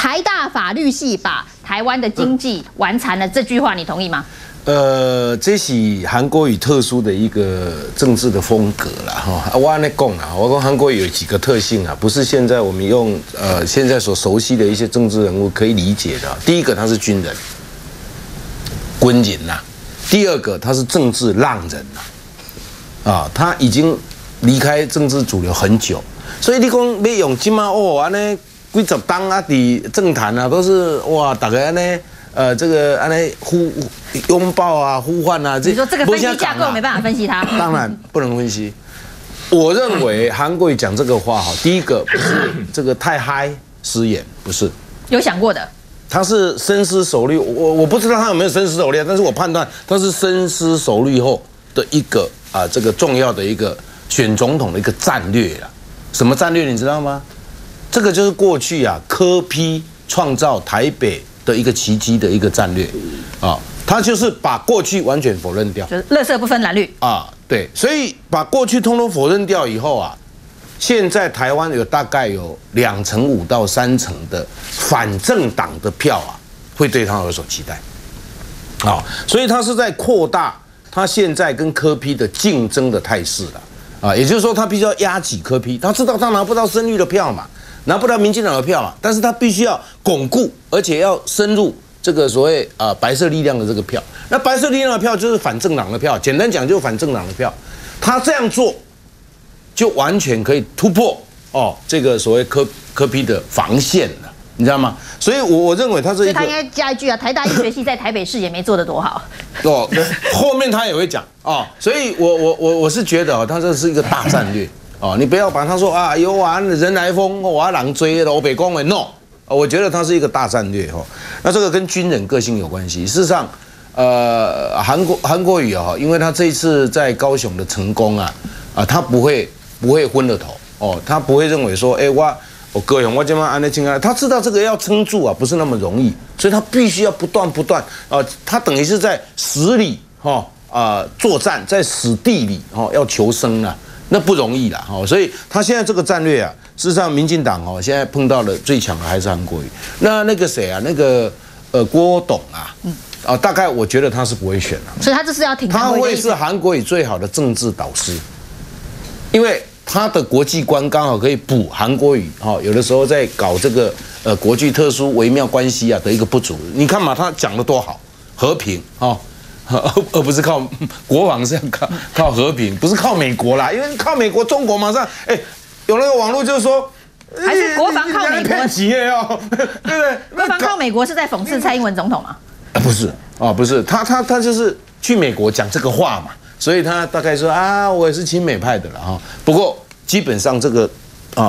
台大法律系把台湾的经济玩残了，这句话你同意吗？ 这是韩国瑜特殊的一个政治的风格啦，哈。我按那讲啊，我说韩国瑜有几个特性啊，不是现在我们用现在所熟悉的一些政治人物可以理解的。第一个，他是军人，军人呐；第二个，他是政治浪人呐，啊，他已经离开政治主流很久，所以你讲要用今嘛哦，安尼几十档啊，伫政坛啊，都是哇，大家安尼。这个安尼拥抱啊，呼唤啊， 你说这个分析架构没办法分析它， 当然不能分析。我认为韩国瑜讲这个话哈，第一个不是这个太嗨失言，不是有想过的， 他是深思熟虑。我不知道他有没有深思熟虑，但是我判断他是深思熟虑后的一个这个重要的一个选总统的一个战略啦。什么战略你知道吗？这个就是过去柯 P 创造台北的一个奇迹的一个战略啊，他就是把过去完全否认掉， 就是垃圾不分蓝绿啊，对，所以把过去通通否认掉以后啊，现在台湾大概有5%到3%的反政党的票啊，会对他有所期待，啊，所以他是在扩大他现在跟柯 P 的竞争的态势了啊，也就是说他必须要压挤柯 P，他知道他拿不到深绿的票嘛。拿不到民进党的票嘛，但是他必须要巩固，而且要深入这个所谓白色力量的这个票。那白色力量的票就是反政党的票，简单讲就是反政党的票。他这样做，就完全可以突破这个所谓柯 P 的防线了，你知道吗？所以我认为他这一个，所以他应该加一句台大医学系在台北市也没做得多好。 后面他也会讲所以我是觉得他这是一个大战略。你不要把他说有人来疯，我人追了，我北光的 no， 我觉得他是一个大战略那这个跟军人个性有关系。事实上，韩国瑜因为他这一次在高雄的成功他不会昏了头他不会认为说我高雄我这么安内清他知道这个要撑住不是那么容易，所以他必须要不断他等于是在死里作战，在死地里要求生那不容易啦，所以他现在这个战略事实上民进党现在碰到的最强的还是韩国瑜。那个谁那个郭董大概我觉得他是不会选所以他这是要挺他会是韩国瑜最好的政治导师，因为他的国际观刚好可以补韩国瑜有的时候在搞这个国际特殊微妙关系的一个不足。你看嘛，他讲的多好，和平而不是靠国防，是要靠和平，不是靠美国啦，因为靠美国，中国马上有那个网络就是说， 还是国防靠美国， 对不对？ 国防靠美国是在讽刺蔡英文总统吗？ 不是不是，他就是去美国讲这个话嘛，所以他大概说我也是亲美派的了不过基本上这个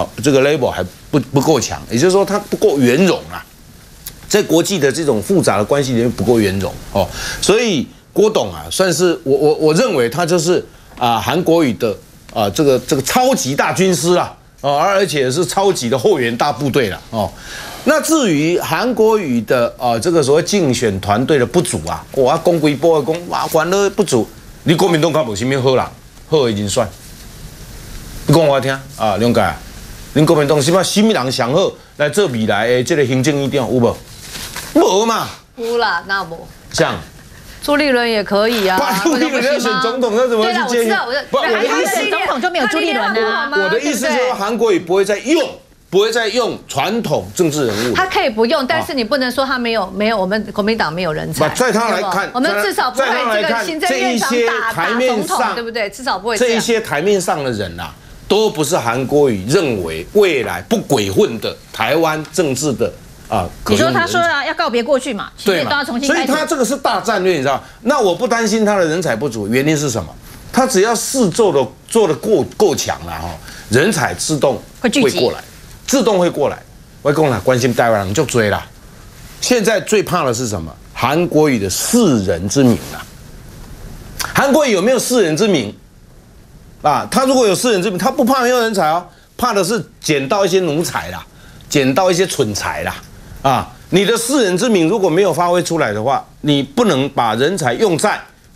label 还不够强，也就是说他不够圆融啦，在国际的这种复杂的关系里面不够圆融所以。郭董算是我认为他就是韩国瑜的这个超级大军师啦而且是超级的后援大部队了那至于韩国瑜的这个所谓竞选团队的不足我讲规波讲反而不足，你国民党较无啥物好人好的人选，你讲我听梁介恁国民党什么人上好来做未来的这个行政院长有无？无嘛？ 有啦，那无像。 朱立伦也可以朱立伦要选总统，那怎么会去接？ 对啦，我知道，他选总统就没有朱立伦我的意思就是韩国瑜不会再用传统政治人物。 他可以不用，但是你不能说他没有我们国民党没有人才。 在他来看， 我们至少不会这个行政院长打总统，对不对？至少不会这一些台面上的人都不是韩国瑜认为未来不鬼混的台湾政治的。 你说他说要告别过去嘛， 对嘛， 都要重新开始。 所以他这个是大战略，你知道？那我不担心他的人才不足，原因是什么？他只要事做的够强了人才自动会过来，自动会过来。我讲了，关心台湾人就追啦。现在最怕的是什么？韩国瑜的世人之名韩国瑜有没有世人之名他如果有世人之名，他不怕没有人才怕的是捡到一些奴才啦，捡到一些蠢才啦。你的世人之名如果没有发挥出来的话，你不能把人才用在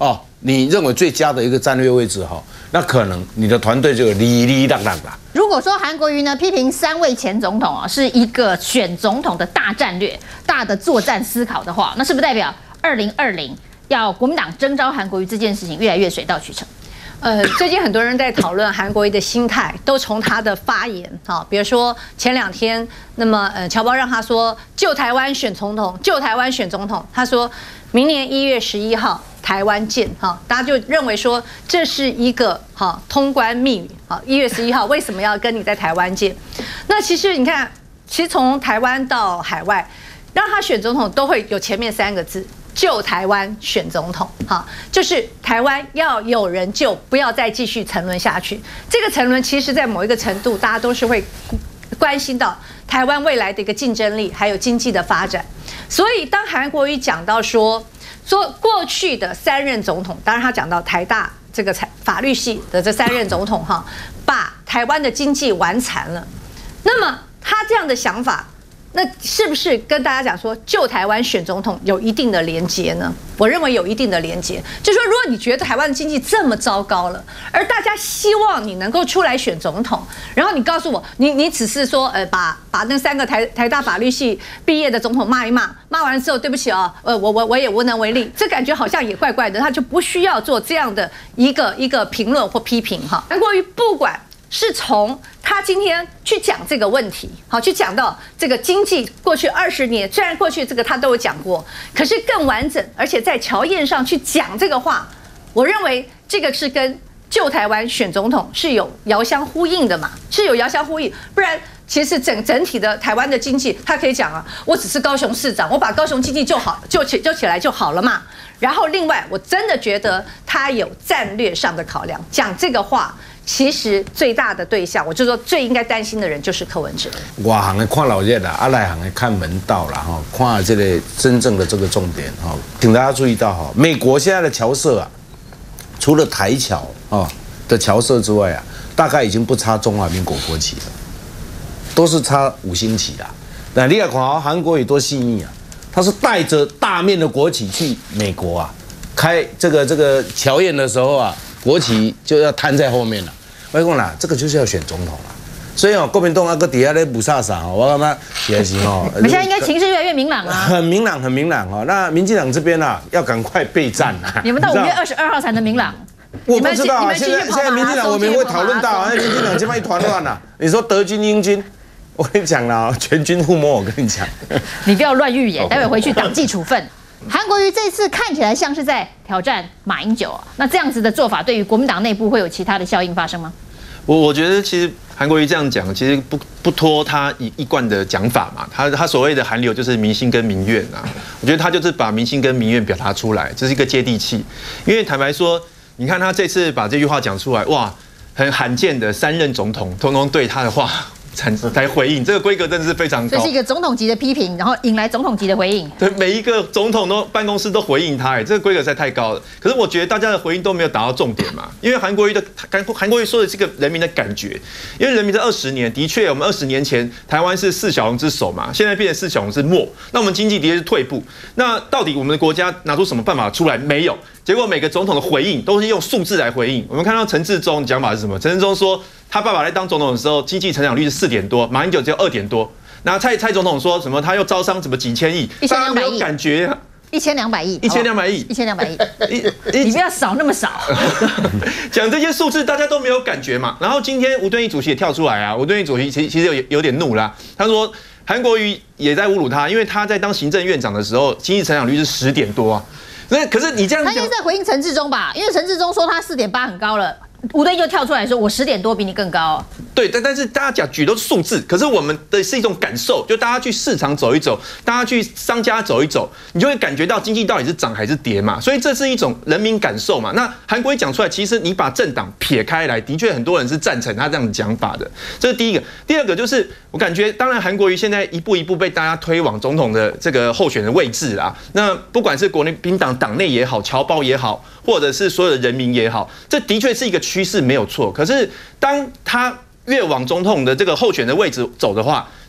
你认为最佳的一个战略位置哈，那可能你的团队就有哩啦啦啦。 如果说韩国瑜呢批评3位前总统啊是一个选总统的大战略、大的作战思考的话，那是不是代表2020要国民党征召韩国瑜这件事情越来越水到渠成？ 最近很多人在讨论韩国瑜的心态，都从他的发言比如说前2天，那么侨胞让他说救台湾选总统，救台湾选总统，他说明年1月11号台湾见大家就认为说这是一个通关密语1月11号为什么要跟你在台湾见？那其实你看，其实从台湾到海外，让他选总统都会有前面3个字。救台湾选总统，就是台湾要有人救，不要再继续沉沦下去。这个沉沦，其实在某一个程度，大家都是会关心到台湾未来的一个竞争力，还有经济的发展。所以，当韩国瑜讲到说过去的3任总统，当然他讲到台大这个法律系的这3任总统把台湾的经济玩残了。那么他这样的想法。那是不是跟大家讲说救台湾选总统有一定的连结呢？我认为有一定的连结，就是说，如果你觉得台湾的经济这么糟糕了，而大家希望你能够出来选总统，然后你告诉我，你只是说把那3个台大法律系毕业的总统骂一骂，骂完了之后，对不起我也无能为力，这感觉好像也怪怪的，他就不需要做这样的一个评论或批评韩国瑜不管。是从他今天去讲这个问题，去讲到这个经济过去20年，虽然过去这个他都有讲过，可是更完整，而且在乔宴上去讲这个话，我认为这个是跟救台湾选总统是有遥相呼应的嘛，是有遥相呼应，不然其实整体的台湾的经济，他可以讲我只是高雄市长，我把高雄经济救起来就好了嘛。然后另外，我真的觉得他有战略上的考量，讲这个话。其实最大的对象，我就说最应该担心的人就是柯文哲。 外行的看老热啦，内行的看门道啦，看这个真正的这个重点请大家注意到美国现在的侨社除了台侨的侨社之外大概已经不插中华民国国旗了，都是插5星旗啦。那你来看韩国瑜多细腻他是带着大面的国旗去美国开这个侨宴的时候国旗就要摊在后面了。我讲啦，这个就是要选总统了。所以国民党搁底下咧不飒飒我感觉也是现在应该情势越来越明朗了。 很明朗，很明朗那民进党这边要赶快备战你们到5月22号才能明朗。 我不知道现在民进党我们会讨论到民进党这边一团乱你说德军英军，我跟你讲啦，全军覆没。我跟你讲， 你不要乱预言，待会回去党纪处分。韩国瑜这次看起来像是在挑战马英九那这样子的做法对于国民党内部会有其他的效应发生吗？ 我觉得其实韩国瑜这样讲，其实不脱他一贯的讲法嘛。他所谓的韩流就是民心跟民怨我觉得他就是把民心跟民怨表达出来，这是一个接地气。因为坦白说，你看他这次把这句话讲出来，哇，很罕见的3任总统通通对他的话才回应，这个规格真的是非常高。 这是一个总统级的批评，然后引来总统级的回应。 对，每一个总统办公室都回应他，这个规格实在太高了。可是我觉得大家的回应都没有达到重点嘛，因为韩国瑜说的是个人民的感觉，因为人民这20年，的确我们20年前台湾是4小龙之首嘛，现在变成4小龙之末，那我们经济的确是退步。那到底我们的国家拿出什么办法出来？没有。结果每个总统的回应都是用数字来回应。我们看到陈致中讲法是什么？陈致中说他爸爸在当总统的时候，经济成长率是4点多，马英九只有2点多。那蔡总统说什么？他又招商什么几千亿，大家没有感觉 1200亿 ，1200亿 ，1200亿，你不要少那么少。 讲这些数字，大家都没有感觉嘛。然后今天吴敦义主席也跳出来吴敦义主席其实有点怒啦，他说韩国瑜也在侮辱他，因为他在当行政院长的时候，经济成长率是10点多那可是你这样讲， 他应该在回应陈致中吧？因为陈致中说他4.8很高了，吴敦义就跳出来说我10点多比你更高对，但是大家举都是数字，可是我们的是一种感受，就大家去市场走一走，大家去商家走一走，你就会感觉到经济到底是涨还是跌嘛。所以这是一种人民感受嘛。那韩国瑜讲出来，其实你把政党撇开来，的确很多人是赞成他这样的讲法的。这是第一个。第二个就是我感觉，当然韩国瑜现在一步一步被大家推往总统的这个候选的位置啦。那不管是国民党党内也好，侨胞也好，或者是所有的人民也好，这的确是一个趋势，没有错。可是当他越往总统的这个候选的位置走的话，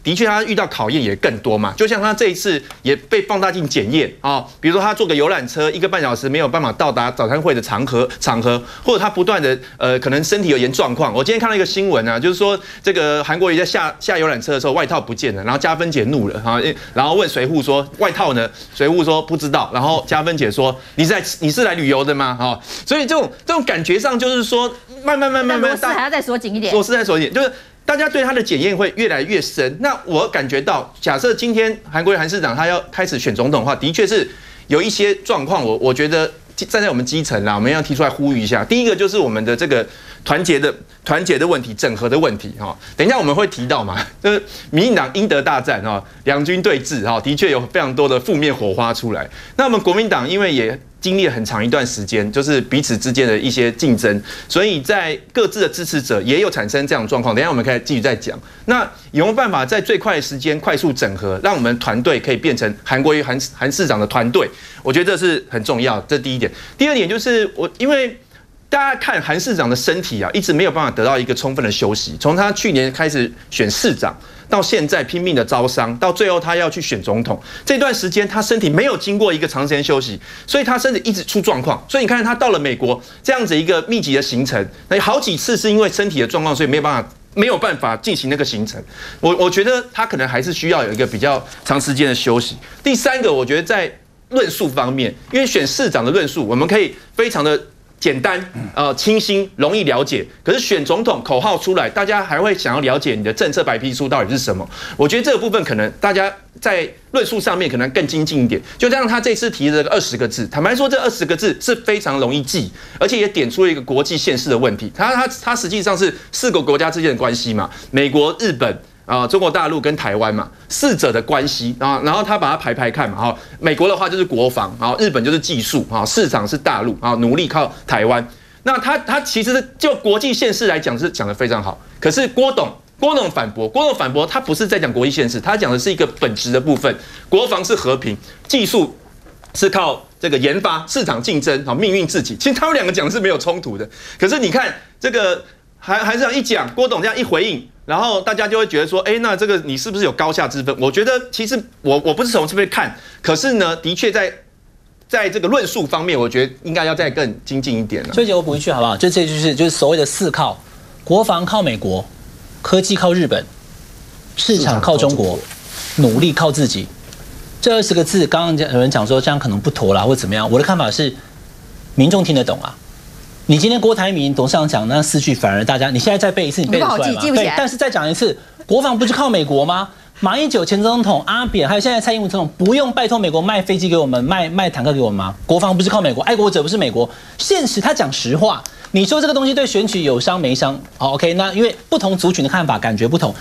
的确他遇到考验也更多嘛。就像他这一次也被放大镜检验啊，比如说他坐个游览车1个半小时没有办法到达早餐会的场合，或者他不断的可能身体有点状况。我今天看到一个新闻啊，就是说这个韩国瑜在下游览车的时候外套不见了，然后嘉芬姐怒了啊，然后问随扈说外套呢？随扈说不知道，然后嘉芬姐说你是来旅游的吗？啊，所以这种感觉上就是说慢慢， 螺丝还要再锁紧一点， 螺丝再锁紧，就是大家对他的检验会越来越深。那我感觉到，假设今天韩国瑜韩市长他要开始选总统的话，的确是有一些状况，我觉得站在我们基层啦，我们要提出来呼吁一下。第一个就是我们的这个团结的问题，整合的问题哈。等一下我们会提到嘛，就是民进党英德大战哈，两军对峙哈，的确有非常多的负面火花出来。那我们国民党因为也经历了很长一段时间，就是彼此之间的一些竞争，所以在各自的支持者也有产生这样的状况。等一下我们可以继续再讲。那有没有办法在最快的时间快速整合，让我们团队可以变成韩国瑜韩市长的团队？我觉得这是很重要，这是第一点。第二点就是因为大家看韩市长的身体啊，一直没有办法得到一个充分的休息。从他去年开始选市长，到现在拼命的招商，到最后他要去选总统，这段时间他身体没有经过一个长时间休息，所以他身体一直出状况。所以你看他到了美国这样子一个密集的行程，那好几次是因为身体的状况，所以没有办法进行那个行程。我觉得他可能还是需要有一个比较长时间的休息。第三个，我觉得在论述方面，因为选市长的论述，我们可以非常的简单、清新、容易了解。可是选总统口号出来，大家还会想要了解你的政策白皮书到底是什么。我觉得这个部分可能大家在论述上面可能更精进一点。就像他这次提的这个20个字，坦白说，这20个字是非常容易记，而且也点出了一个国际现实的问题。它实际上是4个国家之间的关系嘛，美国、日本。中国大陆跟台湾嘛，4者的关系啊，然后他把它排看嘛，哈，美国的话就是国防，然后日本就是技术，啊，市场是大陆，啊，努力靠台湾。那他其实就国际现实来讲是讲得非常好，可是郭董反驳，他不是在讲国际现实，他讲的是一个本质的部分，国防是和平，技术是靠这个研发，市场竞争，好，命运自己。其实他们2个讲是没有冲突的，可是你看这个韩市长一讲，郭董这样一回应。然后大家就会觉得说，那这个你是不是有高下之分？我觉得其实我不是从这边看，可是呢，的确在这个论述方面，我觉得应该要再更精进一点了。 所以我补一句好不好？这就是所谓的4靠：国防靠美国，科技靠日本，市场靠中国，努力靠自己。这20个字，刚刚有人讲说这样可能不妥啦，或怎么样？我的看法是，民众听得懂啊。你今天郭台铭董事长讲那4句，反而大家你现在再背一次，你背得出来吗？对，但是再讲一次，国防不是靠美国吗？马英九前总统、阿扁，还有现在蔡英文总统，不用拜托美国卖飞机给我们，卖坦克给我们吗？国防不是靠美国，爱国者不是美国，现实他讲实话。你说这个东西对选举有伤没伤？好 ，OK， 那因为不同族群的看法感觉不同。